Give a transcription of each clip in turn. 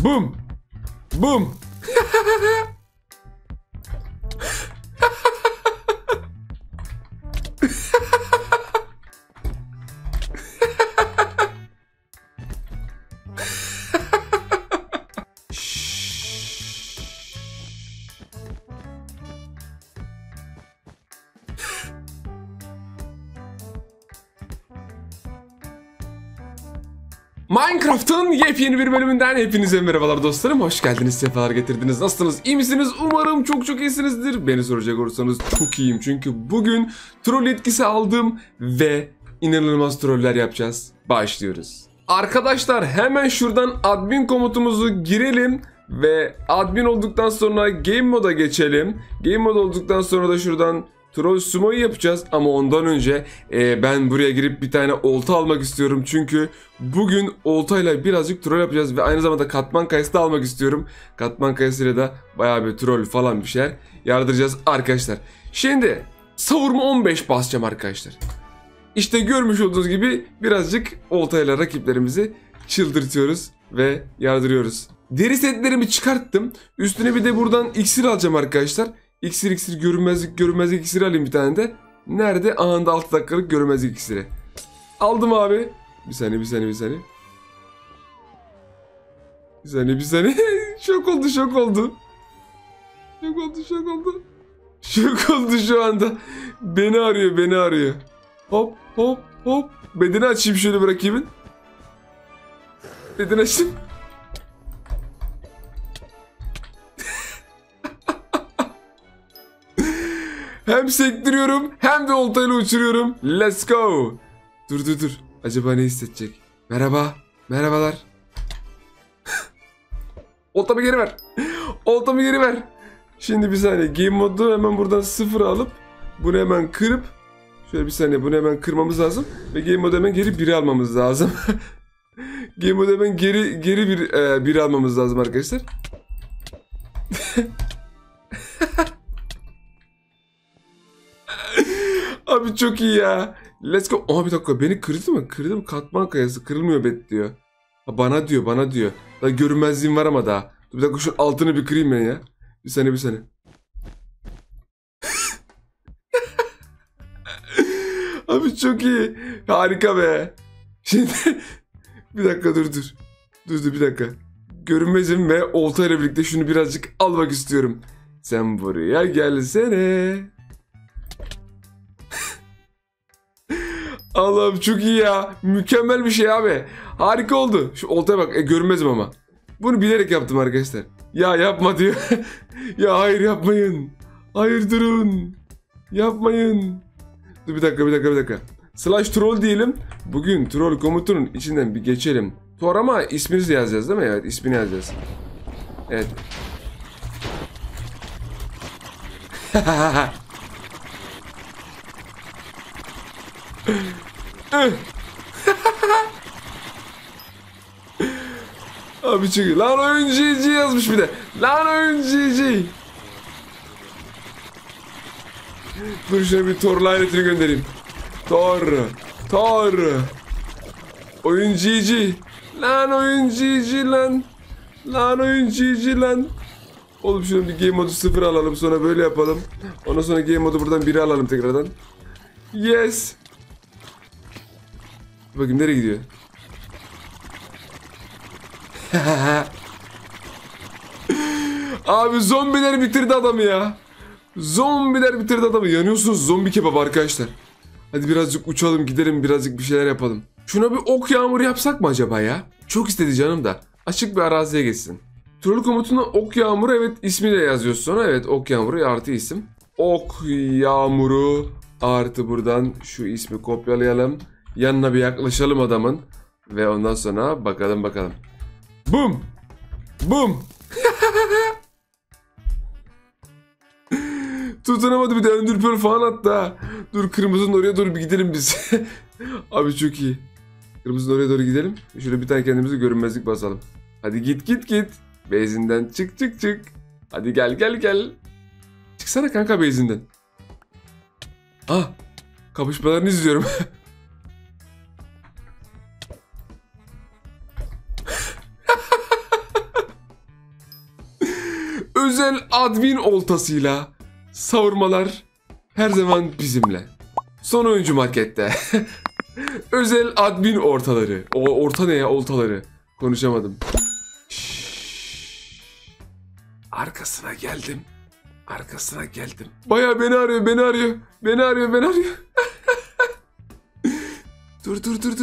Bum. Bum. Minecraft'ın yepyeni bir bölümünden hepinize merhabalar dostlarım. Hoş geldiniz, sefalar getirdiniz. Nasılsınız? İyi misiniz? Umarım çok iyisinizdir. Beni soracak olursanız çok iyiyim. Çünkü bugün troll etkisi aldım ve inanılmaz troller yapacağız. Başlıyoruz. Arkadaşlar hemen şuradan admin komutumuzu girelim ve admin olduktan sonra game moda geçelim. Game mod olduktan sonra da şuradan troll sumo'yu yapacağız ama ondan önce ben buraya girip bir tane olta almak istiyorum. Çünkü bugün oltayla birazcık troll yapacağız ve aynı zamanda katman kayası da almak istiyorum. Katman kayasıyla da bayağı bir troll falan bir şeyler yardıracağız arkadaşlar. Şimdi savurma 15 basacağım arkadaşlar. İşte görmüş olduğunuz gibi birazcık oltayla rakiplerimizi çıldırtıyoruz ve yardırıyoruz. Deri setlerimi çıkarttım. Üstüne bir de buradan iksir alacağım arkadaşlar. İksir görünmezlik iksiri alayım bir tane de. Nerede? Anında 6 dakikalık görünmezlik iksiri. Aldım abi. Bir saniye. Bir saniye. Şok oldu. Şok oldu şu anda. Beni arıyor. Hop. Bedeni açayım şöyle bir rakibin. Bedeni açtım. Hem sektiriyorum hem de oltayla uçuruyorum. Let's go. Dur. Acaba ne hissedecek? Merhabalar. Oltamı geri ver. Şimdi bir saniye. Game modu hemen buradan 0 alıp bunu hemen kırıp şöyle bir saniye bunu hemen kırmamız lazım. Ve game modu hemen geri 1'i almamız lazım. Game modu hemen geri bir almamız lazım arkadaşlar. Abi çok iyi ya. Let's go. Aha bir dakika beni kırdı mı? Kırdı mı? Katman kayası kırılmıyor bet diyor. Ha, bana diyor. Daha görünmezliğim var ama daha. Dur bir dakika şu altını bir kırayım ben ya. Bir saniye. Abi çok iyi. Harika be. Şimdi bir dakika dur. Dur bir dakika. Görünmezim ve oltayla birlikte şunu birazcık almak istiyorum. Sen buraya gelsene. Allah'ım çok iyi ya. Mükemmel bir şey abi. Harika oldu. Şu oltaya bak. Görünmezim ama. Bunu bilerek yaptım arkadaşlar. Ya yapma diyor. Ya hayır yapmayın. Hayır durun. Yapmayın. Dur bir dakika. Slash troll diyelim. Bugün troll komutunun içinden bir geçelim. Tor ama isminizi yazacağız değil mi? Evet ismini yazacağız. Evet. Abi çıkıyor. Lan oyun GG yazmış bir de. Lan oyun GG. Dur şöyle bir Thor lanetini göndereyim. Thor. Oyun GG. Lan oyun GG lan. Lan oyun GG lan. Oğlum şunu bir game modu 0 alalım sonra böyle yapalım. Ondan sonra game modu buradan 1'i alalım tekrardan. Yes. Bakayım nereye gidiyor? Abi zombiler bitirdi adamı ya. Yanıyorsunuz zombi kebap arkadaşlar. Hadi birazcık uçalım gidelim birazcık bir şeyler yapalım. Şuna bir ok yağmuru yapsak mı acaba ya? Çok istedi canım da. Açık bir araziye geçsin. Troll komutuna ok yağmuru evet ismi de yazıyoruz sonra. Evet ok yağmuru artı isim. Ok yağmuru artı buradan şu ismi kopyalayalım. Yanına bir yaklaşalım adamın. Ve ondan sonra bakalım. Bum. Tutunamadı bir de öndürpör falan hatta. Dur kırmızının oraya doğru bir gidelim biz. Abi çok iyi. Kırmızının oraya doğru gidelim. Şöyle bir tane kendimize görünmezlik basalım. Hadi git. Base'inden çık. Hadi gel. Çıksana kanka base'inden. Ah. Kapışmalarını izliyorum. özel admin oltasıyla savurmalar her zaman bizimle. Son oyuncu markette. Özel admin ortaları. O orta ne ya, oltaları? Konuşamadım. Arkasına geldim. Arkasına geldim. Baya beni arıyor, beni arıyor. Beni arıyor, beni arıyor. Dur.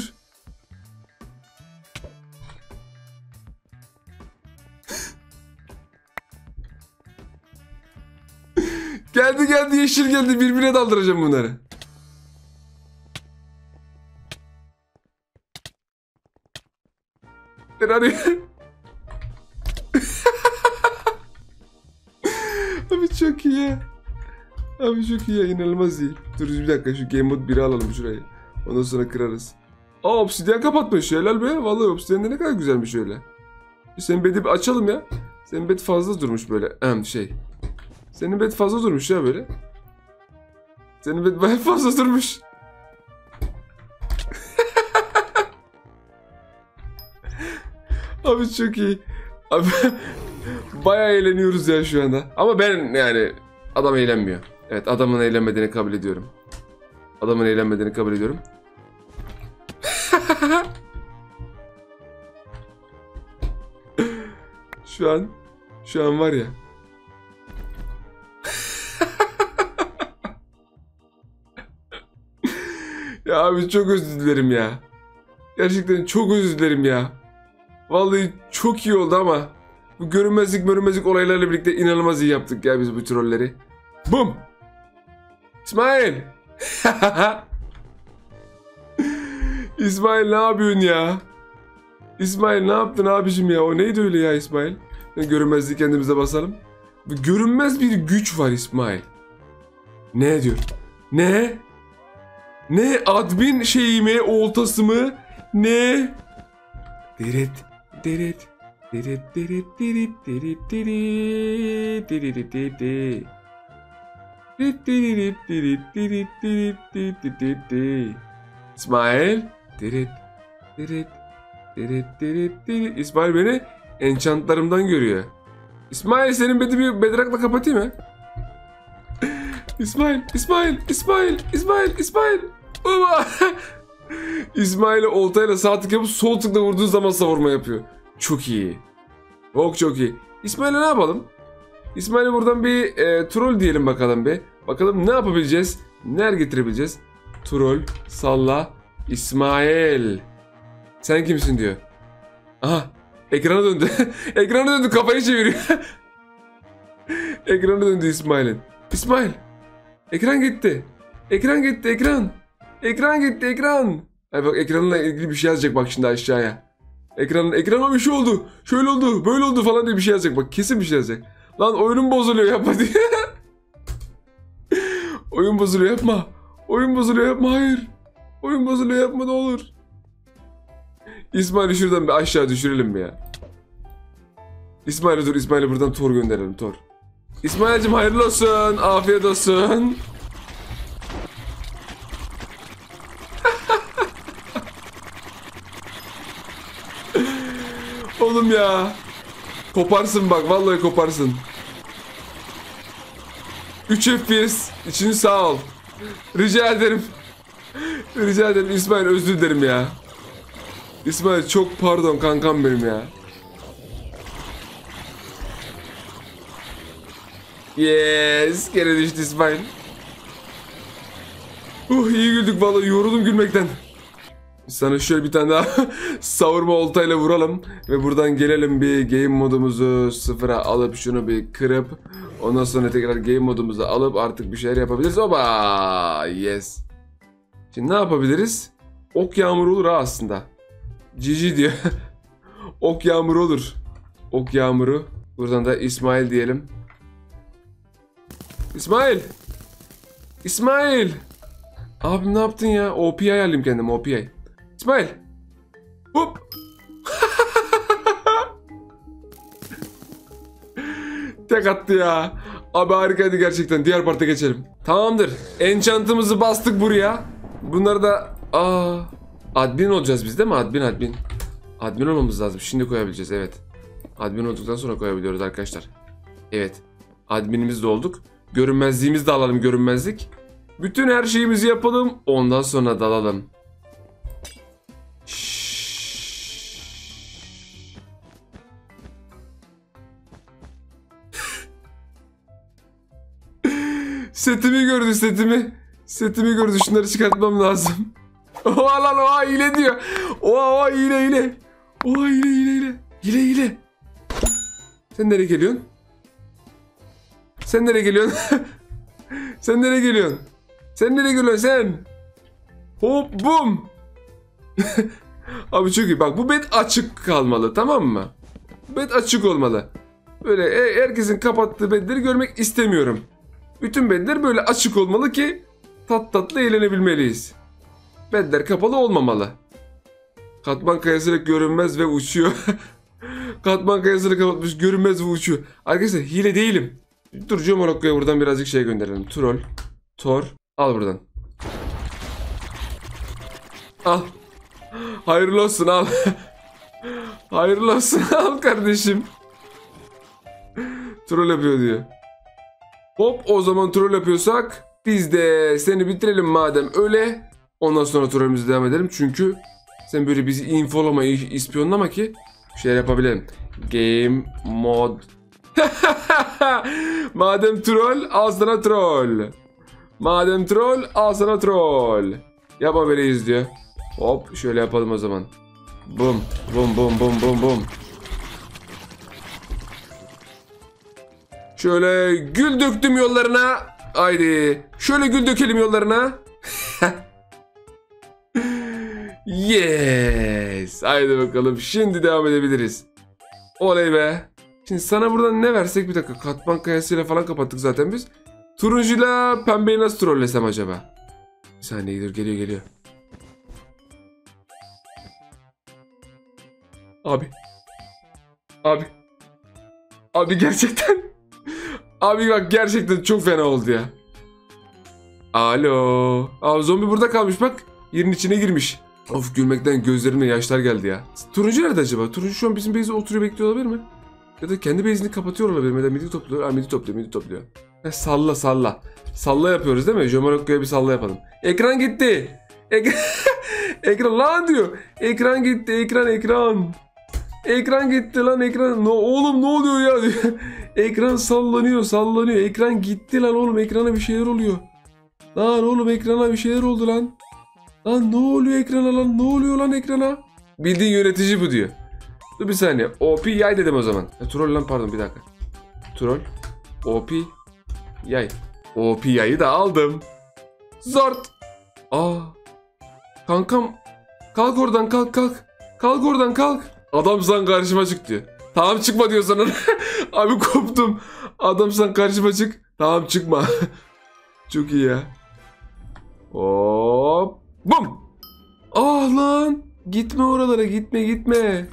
Geldi yeşil geldi. Birbirine daldıracağım bunları. Beni arıyor. Abi çok iyi ya. Abi çok iyi ya, inanılmaz iyi. Dur bir dakika, şu Game Mode 1'i alalım şurayı. Ondan sonra kırarız. Aa, obsidyen kapatmış. Helal be. Vallahi obsidyen de ne kadar güzelmiş öyle. Senin bedi bir açalım ya. Senin bed fazla durmuş böyle. Senin bed fazla durmuş ya böyle. Senin bed bayağı fazla durmuş. Abi çok iyi. Abi bayağı eğleniyoruz ya şu anda. Ama ben yani adam eğlenmiyor. Evet, adamın eğlenmediğini kabul ediyorum. Adamın eğlenmediğini kabul ediyorum. Şu an var ya. Ya abi çok özür dilerim ya. Gerçekten çok özür dilerim ya. Vallahi çok iyi oldu ama bu görünmezlik olaylarla birlikte inanılmaz iyi yaptık ya biz bu trolleri. Bum. İsmail. İsmail ne yapıyorsun ya? İsmail ne yaptın abicim ya? O neydi öyle ya İsmail? Görünmezliği kendimize basalım. Bu görünmez bir güç var İsmail. Ne diyor? Ne? Ne admin şeyimi, oltası mı? Ne? Deret. İsmail. İsmail beni enchantlarımdan görüyor. İsmail, senin bedi bir bedrakla kapatayım mı? İsmail. İsmail'e oltayla sağ tık yapıp sol tıkla vurduğu zaman savurma yapıyor. Çok iyi. Çok iyi. İsmail'e ne yapalım? İsmail'e buradan bir troll diyelim bakalım bir. Bakalım ne yapabileceğiz? Neler getirebileceğiz? Troll, salla, İsmail. Sen kimsin diyor. Aha, ekrana döndü. Ekrana döndü, kafayı çeviriyor. Ekrana döndü İsmail'in. İsmail. Ekran gitti. Ekran gitti. Ay bak, ekranla ilgili bir şey yazacak bak şimdi aşağıya. Ekrana bir şey oldu. Şöyle oldu, böyle oldu falan diye bir şey yazacak bak. Kesin bir şey yazacak. Lan oyunum bozuluyor, yapma diye. Oyun bozuluyor, yapma. Hayır. Oyun bozuluyor, yapma ne olur. İsmail'i şuradan bir aşağı düşürelim mi ya? İsmail'e buradan Thor gönderelim, Thor. İsmail'cim hayırlı olsun, afiyet olsun. Oğlum ya. Koparsın bak, vallahi koparsın. 3 FPS için sağ ol. Rica ederim İsmail, özür dilerim ya. İsmail çok pardon kankam benim ya. Yes, geri düştü İsmail. İyi güldük vallahi, yoruldum gülmekten. Sana şöyle bir tane daha savurma oltayla vuralım. Ve buradan gelelim, bir game modumuzu sıfıra alıp şunu bir kırıp ondan sonra tekrar game modumuzu alıp artık bir şeyler yapabiliriz. Oba! Yes. Şimdi ne yapabiliriz? Ok yağmuru olur ha aslında. GG diyor. Ok yağmuru olur. Ok yağmuru. Buradan da İsmail diyelim. İsmail! Abim ne yaptın ya? OP'yi ayarlayayım kendime, OP'yi. İsmail! Hop! Tek attı ya. Abi harikaydı gerçekten. Diğer parta geçelim. Tamamdır. Enchant'ımızı bastık buraya. Bunları da... admin olacağız biz değil mi? Admin. Admin olmamız lazım. Şimdi koyabileceğiz, evet. Admin olduktan sonra koyabiliyoruz arkadaşlar. Evet. Adminimiz de olduk. Görünmezliğimizi de alalım, görünmezlik. Bütün her şeyimizi yapalım. Ondan sonra dalalım. Setimi gördü, setimi. Setimi gördü. Şunları çıkartmam lazım. Oha lan, oha hile diyor. Oha hile hile. Oha hile hile hile. Hile hile. Sen nereye geliyorsun? Sen nereye geliyorsun? Sen nereye geliyorsun? Sen nereye geliyorsun sen? Hop bum. Abi çok iyi. Bak bu bed açık kalmalı, tamam mı? Bed açık olmalı. Böyle herkesin kapattığı bedleri görmek istemiyorum. Bütün bedler böyle açık olmalı ki tatlı eğlenebilmeliyiz. Bedler kapalı olmamalı. Katman kayasıyla görünmez ve uçuyor. Katman kayasını kapatmış, görünmez ve uçuyor. Arkadaşlar hile değilim. Dur Jomorokko'ya buradan birazcık şey gönderelim. Troll. Tor. Al buradan. Al. Hayırlı olsun, al. Hayırlı olsun, al kardeşim. Troll yapıyor diyor. Hop, o zaman troll yapıyorsak biz de seni bitirelim madem öyle. Ondan sonra trollümüze devam edelim. Çünkü sen böyle bizi infolama, ispiyonlama ki şeyler yapabilelim. Game mod. Madem troll, al sana troll. Madem troll, al sana troll. Yapma böyleyiz diyor. Hop, şöyle yapalım o zaman. Bum bum bum bum bum bum. Şöyle gül döktüm yollarına. Haydi. Şöyle gül dökelim yollarına. Yes. Haydi bakalım. Şimdi devam edebiliriz. Oley be. Şimdi sana buradan ne versek, bir dakika. Katman kayasıyla falan kapattık zaten biz. Turuncuyla pembeyi nasıl trollesem acaba? Bir saniye, dur, geliyor. Abi gerçekten. Abi bak, gerçekten çok fena oldu ya. Alo. Aa, zombi burada kalmış bak. Yerin içine girmiş. Of, gülmekten gözlerime yaşlar geldi ya. Turuncu nerede acaba? Turuncu şu an bizim base'de oturuyor, bekliyor olabilir mi? Ya da kendi base'ini kapatıyor olabilir mi? Ya da midi topluyor. Aa, midi topluyor. Salla. Salla yapıyoruz değil mi? Jomorokko'ya bir salla yapalım. Ekran gitti. Ekran lan diyor. Ekran gitti. Ekran. Ekran gitti lan, ekran. No, oğlum ne oluyor ya diyor. Ekran sallanıyor. Ekran gitti lan oğlum. Ekrana bir şeyler oluyor. Lan oğlum, ekrana bir şeyler oldu lan. Lan ne oluyor ekrana lan? Ne oluyor lan ekrana? Bildiğin yönetici bu diyor. Dur bir saniye. OP yay dedim o zaman. Troll lan, pardon, bir dakika. Troll. OP yay. OP yayı da aldım. Zort. Aa. Kankam. Kalk oradan, kalk. Kalk oradan, kalk. Adam sen karşıma çık diyor. Tamam, çıkma diyor sana. Abi koptum. Adam sen karşıma çık. Tamam, çıkma. Çok iyi ya. Hop. Bum. Ah lan. Gitme oralara, gitme.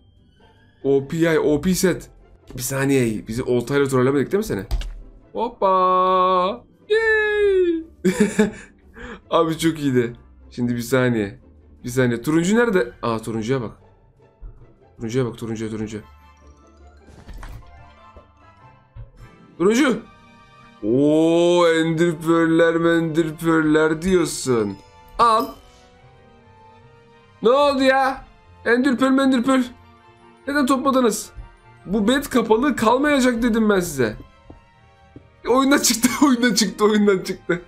OP set. Bir saniye, bizi oltayla trollemedik değil mi seni? Hoppa. Yay. Abi çok iyiydi. Şimdi bir saniye. Turuncu nerede? Aa, turuncuya bak. Turuncu. Oo, enderpearl'ler diyorsun. Al. Ne oldu ya? Enderpearl. Neden topladınız? Bu bed kapalı kalmayacak dedim ben size. Oyundan çıktı.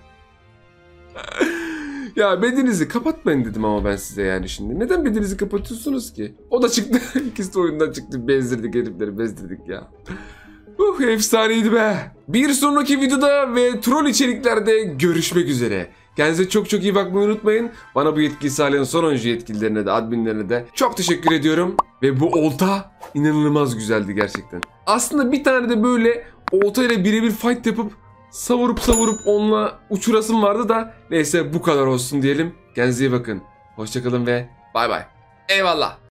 Ya bedinizi kapatmayın dedim ama ben size yani şimdi. Neden bedinizi kapatıyorsunuz ki? O da çıktı. İkisi de oyundan çıktı. Bezdirdik herifleri, bezdirdik ya. Efsaneydi be. Bir sonraki videoda ve troll içeriklerde görüşmek üzere. Kendinize çok iyi bakmayı unutmayın. Bana bu yetkiyi sağlayan sonuncu yetkililerine de, adminlerine de çok teşekkür ediyorum. Ve bu olta inanılmaz güzeldi gerçekten. Aslında bir tane de böyle olta ile birebir fight yapıp savurup onunla uçurasım vardı da neyse, bu kadar olsun diyelim. Kendinize iyi bakın. Hoşçakalın ve bay bay. Eyvallah.